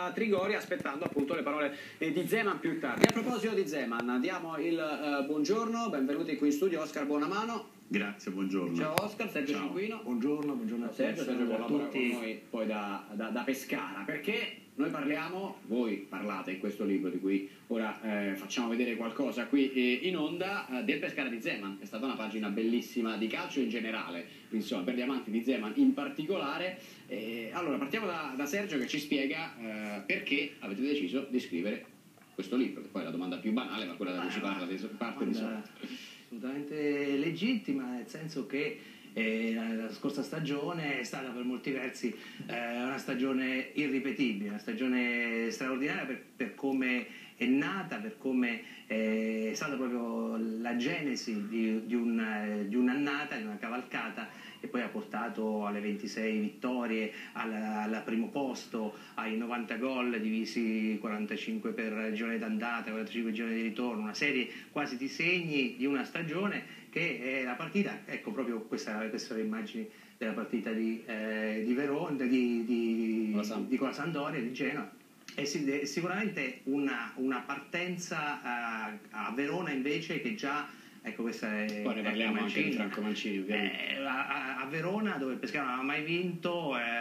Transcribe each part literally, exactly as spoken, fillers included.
a Trigoria, aspettando appunto le parole di Zeman più tardi. A proposito di Zeman, diamo il uh, buongiorno, benvenuti qui in studio Oscar Buonamano. Grazie, buongiorno. Ciao Oscar, Sergio Ciao. Cinquino. Buongiorno, buongiorno a Sergio, Sergio collabora tutti. con noi poi da, da, da Pescara, perché noi parliamo, voi parlate in questo libro di cui ora eh, facciamo vedere qualcosa qui eh, in onda, eh, del Pescara di Zeman. È stata una pagina bellissima di calcio in generale, insomma per gli amanti di Zeman in particolare. Eh, allora partiamo da, da Sergio che ci spiega eh, perché avete deciso di scrivere questo libro, che poi è la domanda più banale, ma quella da cui si parla di, parte di solito. Assolutamente legittima, nel senso che eh, la scorsa stagione è stata per molti versi eh, una stagione irripetibile, una stagione straordinaria per, per come è nata, per come eh, è stata proprio la genesi di, di, un, di un'annata, di una cavalcata, e poi ha portato alle ventisei vittorie, al, al primo posto, ai novanta gol divisi quarantacinque per girone d'andata, quarantacinque gironi di ritorno, una serie quasi di segni di una stagione che è la partita, ecco proprio questa, queste sono le immagini della partita di, eh, di Verona, di, di, di con la Sampdoria, di Genoa. È sicuramente una, una partenza a, a Verona invece che già, ecco questa è, poi ne parliamo anche di Franco Mancini ovviamente. Eh, a, a Verona, dove il Pescara non aveva mai vinto, è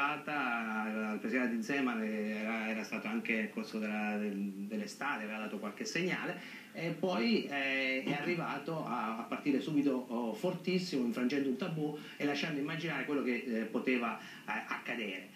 arrivata al Pescara di Zeman, era, era stato anche nel corso della, dell'estate, aveva dato qualche segnale, e poi eh, è arrivato a, a partire subito oh, fortissimo, infrangendo un tabù e lasciando immaginare quello che eh, poteva eh, accadere.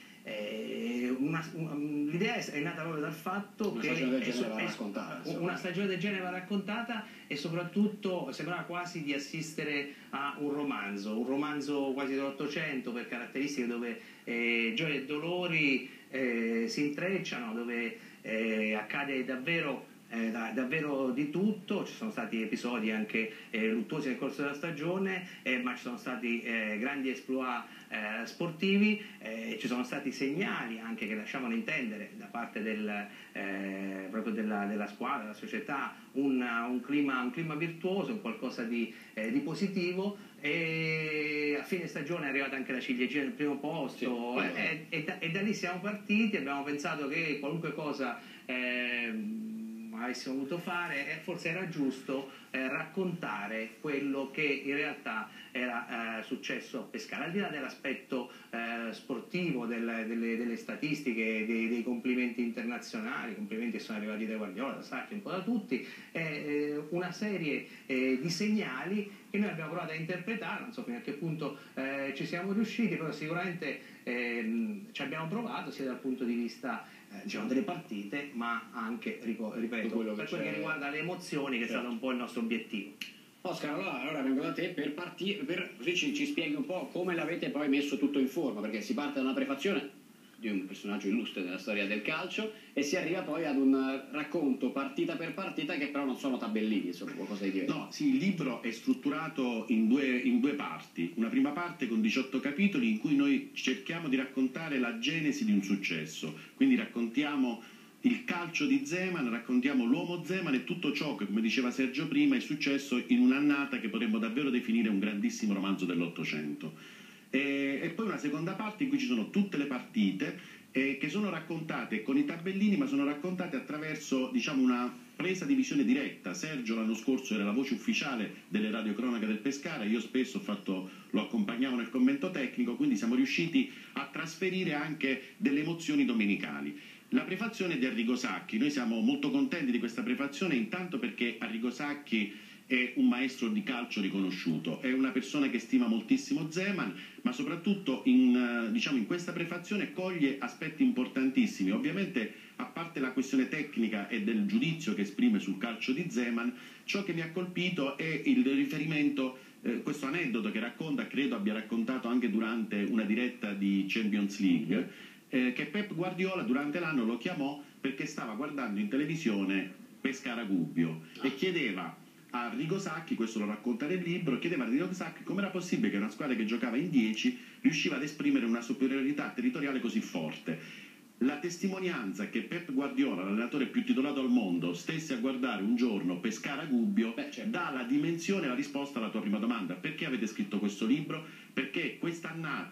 Eh, l'idea è nata proprio dal fatto una che stagione del genere è, va raccontata, una stagione del genere va raccontata, e soprattutto sembrava quasi di assistere a un romanzo, un romanzo quasi dell'Ottocento per caratteristiche, dove eh, gioie e dolori eh, si intrecciano, dove eh, accade davvero Eh, da, davvero di tutto. Ci sono stati episodi anche eh, luttuosi nel corso della stagione, eh, ma ci sono stati eh, grandi exploit eh, sportivi, eh, ci sono stati segnali anche che lasciavano intendere da parte del, eh, proprio della, della squadra, della società, un, un, clima, un clima virtuoso, un qualcosa di, eh, di positivo. E a fine stagione è arrivata anche la ciliegina del primo posto, sì, e, e, da, e da lì siamo partiti. Abbiamo pensato che qualunque cosa eh, avessimo voluto fare, e forse era giusto eh, raccontare quello che in realtà era eh, successo a Pescara, al di là dell'aspetto eh, sportivo, del, delle, delle statistiche, dei, dei complimenti internazionali, complimenti che sono arrivati da Guardiola, da Sarri, un po' da tutti, eh, una serie eh, di segnali che noi abbiamo provato a interpretare. Non so fino a che punto eh, ci siamo riusciti, però sicuramente eh, ci abbiamo provato, sia dal punto di vista eh, diciamo delle partite, ma anche, ripeto, quello per quel che riguarda le emozioni, che certo. È stato un po' il nostro obiettivo. Oscar, allora, allora vengo da te per partire, per, così ci, ci spieghi un po' come l'avete poi messo tutto in forma, perché si parte da una prefazione di un personaggio illustre della storia del calcio e si arriva poi ad un racconto partita per partita, che però non sono tabellini, insomma, qualcosa di diverso. No, sì, il libro è strutturato in due, in due parti. Una prima parte con diciotto capitoli in cui noi cerchiamo di raccontare la genesi di un successo, quindi raccontiamo il calcio di Zeman, raccontiamo l'uomo Zeman e tutto ciò che, come diceva Sergio prima, è successo in un'annata che potremmo davvero definire un grandissimo romanzo dell'Ottocento. E, e poi una seconda parte in cui ci sono tutte le partite eh, che sono raccontate con i tabellini, ma sono raccontate attraverso, diciamo, una presa di visione diretta. Sergio l'anno scorso era la voce ufficiale delle radiocronache del Pescara, io spesso ho fatto, lo accompagnavo nel commento tecnico, quindi siamo riusciti a trasferire anche delle emozioni domenicali. La prefazione è di Arrigo Sacchi. Noi siamo molto contenti di questa prefazione, intanto perché Arrigo Sacchi è un maestro di calcio riconosciuto, è una persona che stima moltissimo Zeman, ma soprattutto in, diciamo, in questa prefazione coglie aspetti importantissimi. Ovviamente, a parte la questione tecnica e del giudizio che esprime sul calcio di Zeman, ciò che mi ha colpito è il riferimento, eh, questo aneddoto che racconta, credo abbia raccontato anche durante una diretta di Champions League, eh, che Pep Guardiola durante l'anno lo chiamò perché stava guardando in televisione Pescara Gubbio e chiedeva a Arrigo Sacchi, questo lo racconta nel libro, chiedeva a Arrigo Sacchi come era possibile che una squadra che giocava in dieci riusciva ad esprimere una superiorità territoriale così forte. La testimonianza che Pep Guardiola, l'allenatore più titolato al mondo, stesse a guardare un giorno Pescara Gubbio, beh, cioè, dà la dimensione e la risposta alla tua prima domanda. Perché avete scritto questo libro? Perché quest'annata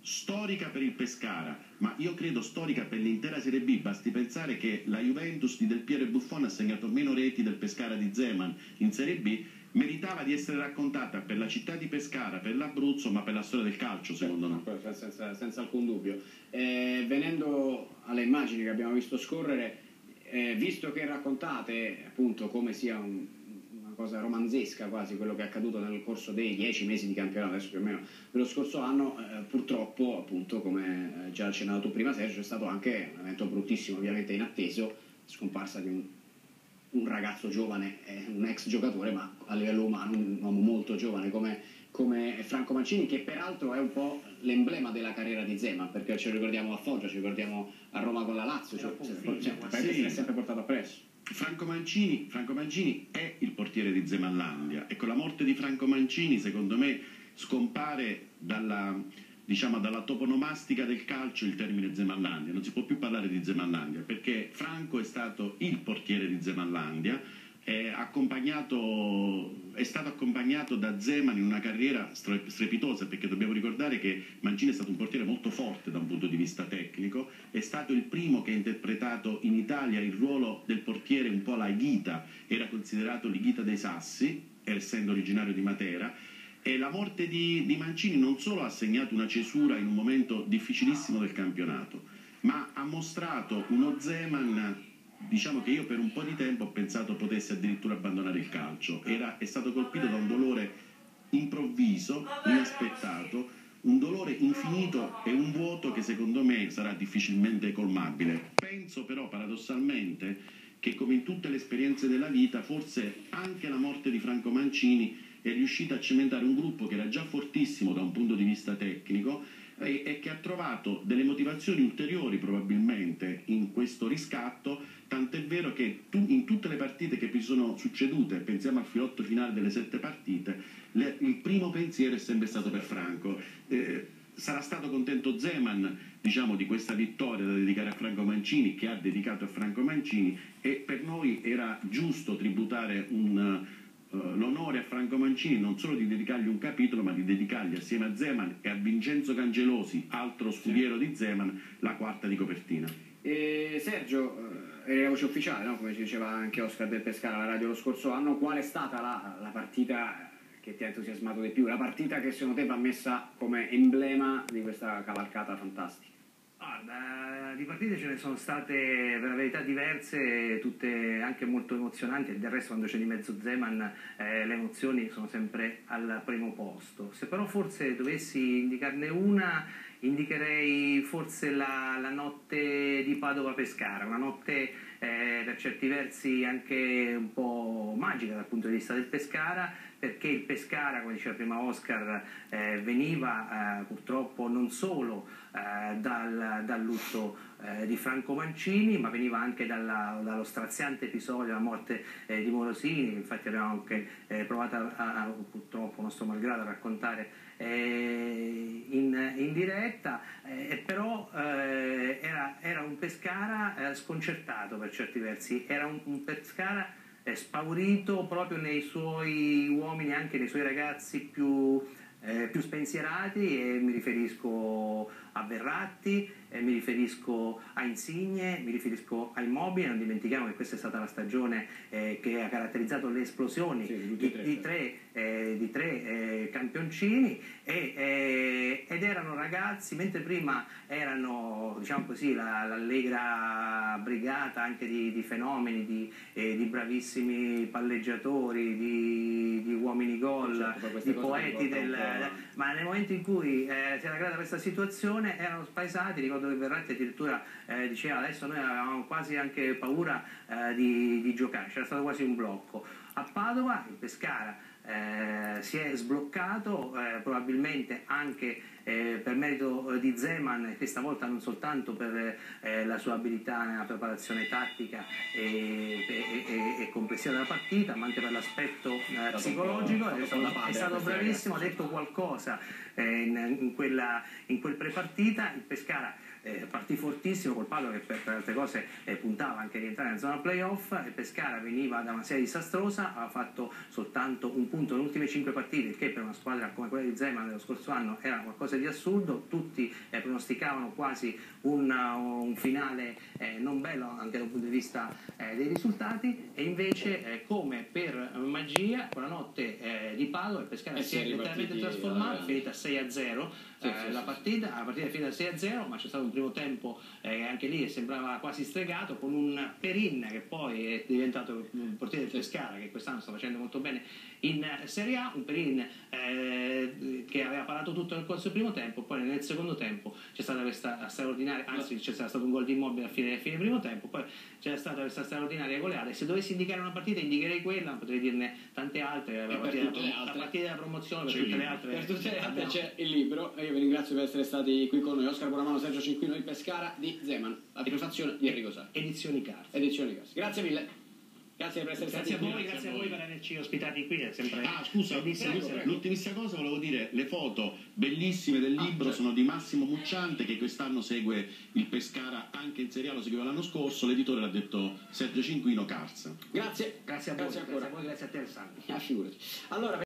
storica per il Pescara, ma io credo storica per l'intera Serie B. Basti pensare che la Juventus di Del Piero e Buffon ha segnato meno reti del Pescara di Zeman in Serie B, meritava di essere raccontata per la città di Pescara, per l'Abruzzo, ma per la storia del calcio, secondo me. Senza, senza, senza alcun dubbio. Eh, venendo alle immagini che abbiamo visto scorrere, eh, visto che raccontate appunto come sia un, una cosa romanzesca quasi quello che è accaduto nel corso dei dieci mesi di campionato, adesso più o meno dello scorso anno, eh, purtroppo appunto come già accennato tu prima Sergio, è stato anche un evento bruttissimo, ovviamente inatteso, scomparsa di un un ragazzo giovane, un ex giocatore, ma a livello umano un uomo molto giovane come, come Franco Mancini, che peraltro è un po' l'emblema della carriera di Zeman, perché ci ricordiamo a Foggia, ci ricordiamo a Roma con la Lazio, cioè, cioè, cioè, sì. se l'è sempre portato appresso. Franco Mancini, Franco Mancini è il portiere di Zemanlandia e con la morte di Franco Mancini secondo me scompare dalla, diciamo, dalla toponomastica del calcio il termine Zemanlandia, non si può più parlare di Zemanlandia perché Franco è stato il portiere di Zemanlandia, è, accompagnato, è stato accompagnato da Zeman in una carriera strepitosa, perché dobbiamo ricordare che Mancini è stato un portiere molto forte da un punto di vista tecnico, è stato il primo che ha interpretato in Italia il ruolo del portiere un po' alla Higuita, era considerato l'Higuita dei Sassi, essendo originario di Matera. E la morte di, di Mancini non solo ha segnato una cesura in un momento difficilissimo del campionato, ma ha mostrato uno Zeman, diciamo, che io per un po' di tempo ho pensato potesse addirittura abbandonare il calcio. Era, è stato colpito da un dolore improvviso, inaspettato, un dolore infinito e un vuoto che secondo me sarà difficilmente colmabile. Penso però paradossalmente che, come in tutte le esperienze della vita, forse anche la morte di Franco Mancini è riuscita a cementare un gruppo che era già fortissimo da un punto di vista tecnico e, e che ha trovato delle motivazioni ulteriori probabilmente in questo riscatto, tant'è vero che tu, in tutte le partite che vi sono succedute, pensiamo al filotto finale delle sette partite, le, il primo pensiero è sempre stato per Franco. Eh, sarà stato contento Zeman, diciamo, di questa vittoria da dedicare a Franco Mancini, che ha dedicato a Franco Mancini, e per noi era giusto tributare un l'onore a Franco Mancini non solo di dedicargli un capitolo, ma di dedicargli assieme a Zeman e a Vincenzo Cangelosi, altro scudiero di Zeman, la quarta di copertina. E Sergio, è la voce ufficiale, no? Come ci diceva anche Oscar del Pescara alla radio lo scorso anno, qual è stata la, la partita che ti ha entusiasmato di più, la partita che secondo te va messa come emblema di questa cavalcata fantastica? Guarda, di partite ce ne sono state per la verità diverse, tutte anche molto emozionanti, e del resto quando c'è di mezzo Zeman eh, le emozioni sono sempre al primo posto. Se però forse dovessi indicarne una, indicherei forse la, la notte di Padova-Pescara, una notte eh, per certi versi anche un po' magica dal punto di vista del Pescara, perché il Pescara, come diceva prima Oscar, eh, veniva eh, purtroppo non solo eh, dal, dal lutto eh, di Franco Mancini, ma veniva anche dalla, dallo straziante episodio, la morte eh, di Morosini. Infatti abbiamo anche eh, provato a, a, purtroppo, nostro malgrado, a raccontare eh, in, in diretta, eh, però eh, era, era un Pescara eh, sconcertato per certi versi, era un, un Pescara è spaurito proprio nei suoi uomini, anche nei suoi ragazzi più, eh, più spensierati, e mi riferisco a Verratti, eh, mi riferisco a Insigne, mi riferisco a Immobile. Non dimentichiamo che questa è stata la stagione eh, che ha caratterizzato le esplosioni sì, di, di tre, eh, di tre eh, campioncini, e, eh, ed erano ragazzi, mentre prima erano, diciamo così, la, l'allegra brigata anche di, di fenomeni, di, eh, di bravissimi palleggiatori, di, di uomini gol, certo, di poeti del, ma nel momento in cui eh, si era creata questa situazione erano spaesati. Ricordo che Verratti addirittura eh, diceva adesso noi avevamo quasi anche paura eh, di, di giocare, c'era stato quasi un blocco. A Padova il Pescara eh, si è sbloccato, eh, probabilmente anche eh, per merito di Zeman, questa volta non soltanto per eh, la sua abilità nella preparazione tattica e, e, e, e complessiva della partita, ma anche per l'aspetto eh, psicologico. È stato, è stato bravissimo, ha detto qualcosa eh, in, in, quella, in quel prepartita. Il Pescara eh, partì fortissimo col Padova che per, per altre cose eh, puntava anche a rientrare nella zona playoff. Il Pescara veniva da una serie disastrosa, ha fatto soltanto un punto nelle ultime cinque partite, che per una squadra come quella di Zeman dello scorso anno era qualcosa di assurdo. Tutti eh, pronosticavano quasi un, un finale eh, non bello anche dal punto di vista eh, dei risultati, e invece eh, come per magia quella notte eh, di Padova il Pescara eh si è letteralmente trasformato, è finita sei a zero sì, eh, sì, la sì, partita, la partita è finita sei a zero, ma c'è stato un primo tempo eh, anche lì sembrava quasi stregato, con un Perin che poi è diventato il portiere del Pescara, che quest'anno sta facendo molto bene in Serie A, un Perin eh, che aveva parato tutto nel corso del primo tempo. Poi nel secondo tempo c'è stata questa straordinaria, anzi c'è stato un gol di Immobile a fine, a fine primo tempo, poi c'è stata questa straordinaria goleata, e se dovessi indicare una partita indicherei quella, potrei dirne tante altre, la partita, tutte le altre. la partita della promozione, per C'è tutte le il- altre, Per tutte le altre abbiamo- c'è il libro, e io vi ringrazio per essere stati qui con noi. Oscar Buonamano, Sergio Cinquino, Il Pescara di Zeman, la prefazione di Enrico Sarri, edizioni Carta. edizioni Casi. Grazie mille, grazie per essere Grazie a stati voi, qui. grazie a voi per averci ospitati qui, è sempre Ah, scusa, bellissimo. prego, prego. l'ultimissima cosa volevo dire, le foto bellissime del Ah, libro certo. sono di Massimo Mucciante, che quest'anno segue il Pescara anche in Serie A, lo seguiva l'anno scorso, l'editore l'ha detto Sergio Cinquino, Carsa. Grazie, Grazie a voi, grazie grazie ancora. a voi, grazie a te Alessandro. Ah, figurati. Allora,